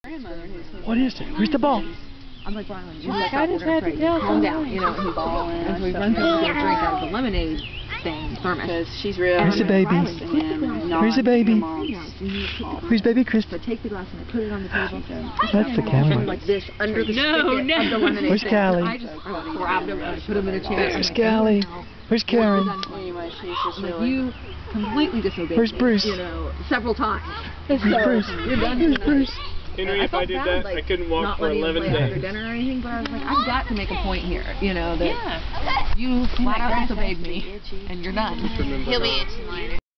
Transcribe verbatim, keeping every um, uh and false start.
What is it? Where's the ball? I'm like, Brian, you're like, I just had to tell calm down, you know, and, and so we run through to get a drink out of the lemonade thing, thermos. Because she's real. Where's the baby? Where's the baby? Where's baby Chris? So take the glass and I put it on the table. That's the camera. Like this, under the no, no. of the lemonade. Where's Callie? I just grabbed him and I put him in a chair. Where's Callie? Where's Karen? Anyway, she's just like, really... you completely disobeyed Where's Bruce? me, you know, several times. Where's so, Bruce? You're done Where's Bruce? Henry, I if I did bad, that, like, I couldn't walk not for eleven days. After days. dinner or anything, but I was like, I've got to make a point here, you know, that Yeah. you flat out disobeyed me, and you're done. Just remember He'll be that. itching later.